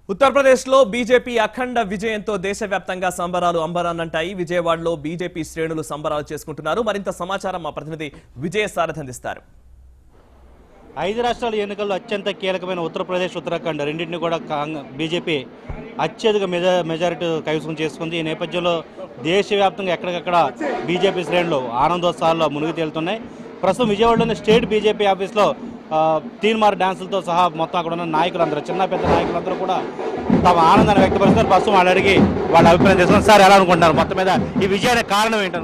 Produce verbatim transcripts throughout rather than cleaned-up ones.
ఉత్తరప్రదేశ్లో బీజేపీ అఖండ విజయంతో దేశవ్యాప్తంగా సంబరాలు అంబరాన్నంటాయి. విజయవాడలో బీజేపీ శ్రేణులు సంబరాలు చేసుకుంటున్నారు. మరింత సమాచారం మా ప్రతినిధి విజయసారథి అందిస్తారు. ఐదు రాష్ట్రాల ఎన్నికల్లో అత్యంత కీలకమైన ఉత్తరప్రదేశ్, ఉత్తరాఖండ్ రెండింటిని కూడా బీజేపీ అత్యధిక మెజా మెజారిటీ కైవసం చేసుకుంది. ఈ నేపథ్యంలో దేశవ్యాప్తంగా ఎక్కడికక్కడ బీజేపీ శ్రేణులు ఆనందోత్సవాల్లో మునిగి తేలుతున్నాయి. ప్రస్తుతం విజయవాడలోని స్టేట్ బీజేపీ ఆఫీస్లో తీన్మార్ డ్యాన్సులతో సహా మొత్తం అక్కడ ఉన్న నాయకులందరూ, చిన్న పెద్ద నాయకులందరూ కూడా తమ ఆనందాన్ని వ్యక్తపరుస్తారు. ప్రస్తుతం వాళ్ళు అడిగి వాళ్ళ అభిప్రాయం తీసుకున్నారు. సార్, ఎలా అనుకుంటున్నారు మొత్తం మీద ఈ విజయానికి కారణం ఏంటను?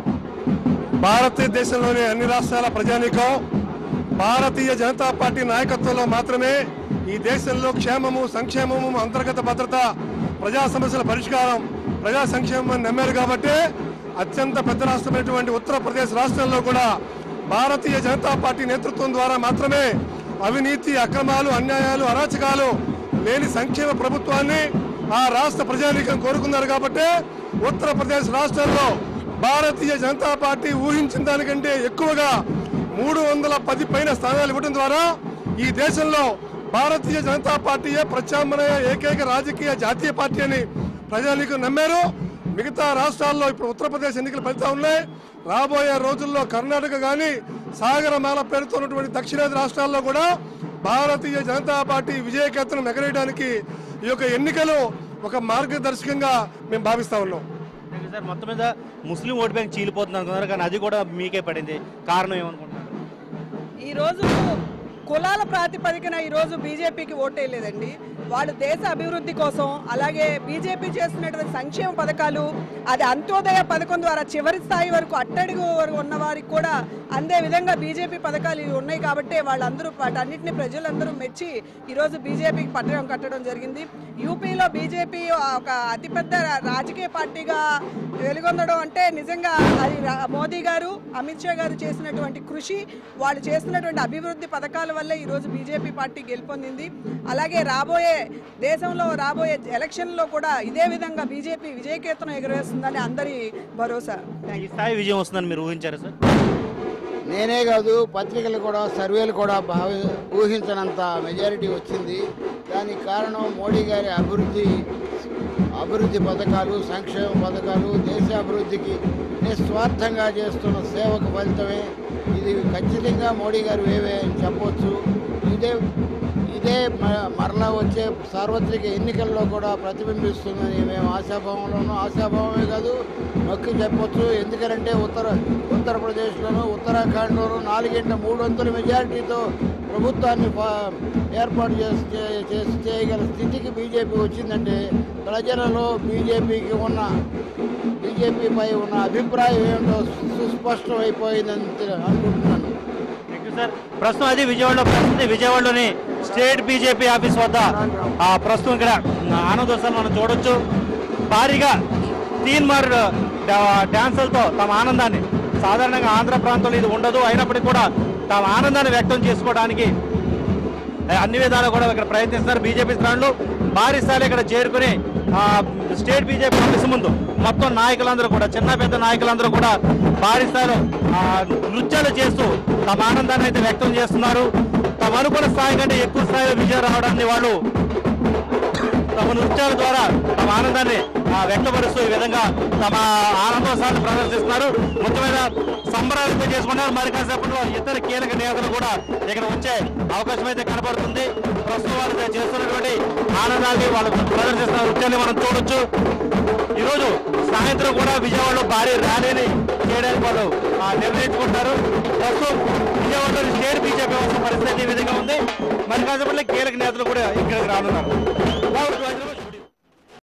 భారతదేశంలోని అన్ని రాష్ట్రాల ప్రజానీకం భారతీయ జనతా పార్టీ నాయకత్వంలో మాత్రమే ఈ దేశంలో క్షేమము, సంక్షేమము, అంతర్గత భద్రత, ప్రజా సమస్యల పరిష్కారం, ప్రజా సంక్షేమం నమ్మారు. కాబట్టి అత్యంత పెద్ద రాష్ట్రమైనటువంటి ఉత్తరప్రదేశ్ రాష్ట్రంలో కూడా భారతీయ జనతా పార్టీ నేతృత్వం ద్వారా మాత్రమే అవినీతి, అక్రమాలు, అన్యాయాలు, అరాచకాలు లేని సంక్షేమ ప్రభుత్వాన్ని ఆ రాష్ట్ర ప్రజానీకం కోరుకున్నారు. కాబట్టి ఉత్తరప్రదేశ్ రాష్ట్రంలో భారతీయ జనతా పార్టీ ఊహించిన దానికంటే ఎక్కువగా మూడు వందల పది పైన స్థానాలు ఇవ్వడం ద్వారా ఈ దేశంలో భారతీయ జనతా పార్టీయే ప్రత్యామ్నాయ ఏకైక రాజకీయ జాతీయ పార్టీ అని ప్రజానీకం నమ్మారు. మిగతా రాష్ట్రాల్లో ఇప్పుడు ఉత్తరప్రదేశ్ ఎన్నికల ఫలితాలు ఉన్నాయి. రాబోయే రోజుల్లో కర్ణాటక కానీ సాగరమాల పేరుతో ఉన్నటువంటి దక్షిణాది రాష్ట్రాల్లో కూడా భారతీయ జనతా పార్టీ విజయకేతనం ఎగరేయడానికి ఈ యొక్క ఎన్నికలు ఒక మార్గదర్శకంగా మేము భావిస్తా ఉన్నాం. సార్, మొత్తం మీద ముస్లిం ఓటు బ్యాంక్ చీలిపోతుంది అనుకున్నారు, కానీ అది కూడా మీకే పడింది. కారణం ఏమనుకుంటున్నారు? ఈరోజు కులాల ప్రాతిపదికన ఈరోజు బీజేపీకి ఓటేయలేదండి. వాళ్ళు దేశ అభివృద్ధి కోసం, అలాగే బీజేపీ చేస్తున్నటువంటి సంక్షేమ పథకాలు, అది అంత్యోదయ పథకం ద్వారా చివరి స్థాయి వరకు అట్టడుగు వరకు ఉన్న వారికి కూడా అందే విధంగా బీజేపీ పథకాలు ఉన్నాయి. కాబట్టి వాళ్ళందరూ వాటన్నిటిని ప్రజలందరూ మెచ్చి ఈరోజు బీజేపీకి పట్టడం కట్టడం జరిగింది. యూపీలో బీజేపీ ఒక అతిపెద్ద రాజకీయ పార్టీగా వెలుగొందడం అంటే నిజంగా అది మోదీ గారు, అమిత్ షా గారు చేసినటువంటి కృషి, వాళ్ళు చేస్తున్నటువంటి అభివృద్ధి పథకాల వల్లే ఈరోజు బీజేపీ పార్టీ గెలుపొందింది. అలాగే రాబోయే దేశంలో రాబోయే ఎలక్షన్లో కూడా ఇదే విధంగా బీజేపీ విజయకేతనం ఎగురేస్తుందని అందరి భరోసా. ఈ స్థాయి విజయం వస్తుందని మీరు ఊహించారు సార్? నేనే కాదు, పత్రికలు కూడా, సర్వేలు కూడా భావి ఊహించనంత మెజారిటీ వచ్చింది. దానికి కారణం మోడీ గారి అభివృద్ధి అభివృద్ధి పథకాలు, సంక్షేమ పథకాలు, దేశ అభివృద్ధికి నిస్వార్థంగా చేస్తున్న సేవకు ఫలితమే. ఇది ఖచ్చితంగా మోడీ గారు వేవే అని చెప్పవచ్చు. ఇదే ఇదే మరలా వచ్చే సార్వత్రిక ఎన్నికల్లో కూడా ప్రతిబింబిస్తుందని మేము ఆశాభావంలోనూ, ఆశాభావమే కాదు నొక్కి చెప్పొచ్చు. ఎందుకంటే ఉత్తర ఉత్తరప్రదేశ్లోనూ ఉత్తరాఖండ్లోనూ నాలుగింట మూడు వంతుల మెజారిటీతో ప్రభుత్వాన్ని ఏర్పాటు చేసి చేయగల స్థితికి బీజేపీ వచ్చిందంటే ప్రజలలో బీజేపీకి ఉన్న బీజేపీపై ఉన్న అభిప్రాయం ఏమిటో సుస్పష్టం అయిపోయిందని అనుకుంటున్నాను. సార్, ప్రస్తుతం అది విజయవాడలో ప్రస్తుతం విజయవాడలోని స్టేట్ బీజేపీ ఆఫీస్ వద్ద ప్రస్తుతం ఇక్కడ ఆనందోత్సవం మనం చూడొచ్చు. భారీగా తీన్మార్ డ్యాన్సులతో తమ ఆనందాన్ని, సాధారణంగా ఆంధ్ర ప్రాంతంలో ఇది ఉండదు, అయినప్పటికీ కూడా తమ ఆనందాన్ని వ్యక్తం చేసుకోవడానికి అన్ని విధాలు కూడా ఇక్కడ ప్రయత్నిస్తున్నారు. బీజేపీ శ్రేణులు భారీ స్థాయిలో ఇక్కడ చేరుకుని స్టేట్ బీజేపీ ఆఫీస్ ముందు మొత్తం నాయకులందరూ కూడా, చిన్న పెద్ద నాయకులందరూ కూడా భారీ స్థాయిలో నృత్యాలు చేస్తూ తమ ఆనందాన్ని అయితే వ్యక్తం చేస్తున్నారు. తమ అనుకున్న స్థాయి కంటే ఎక్కువ స్థాయిలో విజయం రావడాన్ని వాళ్ళు తమ నృత్యాల ద్వారా తమ ఆనందాన్ని వ్యక్తపరుస్తూ ఈ విధంగా తమ ఆనందోత్సవాన్ని ప్రదర్శిస్తున్నారు. ముఖ్యమైన సంబరాలు చేసుకున్నారు. మరి కాసేపట్లో ఇతర కీలక నేతలు కూడా ఇక్కడ వచ్చే అవకాశం అయితే కనబడుతుంది. ప్రస్తుతం వాళ్ళు చేస్తున్నటువంటి ఆనందాన్ని వాళ్ళు ప్రదర్శిస్తున్న నృత్యాన్ని మనం చూడొచ్చు. ఈరోజు సాయంత్రం కూడా విజయవాడలో భారీ ర్యాలీని చేయడానికి వాళ్ళు నిర్ణయించుకుంటారు. ప్రస్తుతం విజయవాడలో స్టేట్ బీజేపీ పరిస్థితి ఈ విధంగా ఉంది. మరి కాసేపట్లో కీలక నేతలు కూడా ఇక్కడికి రానున్నారు.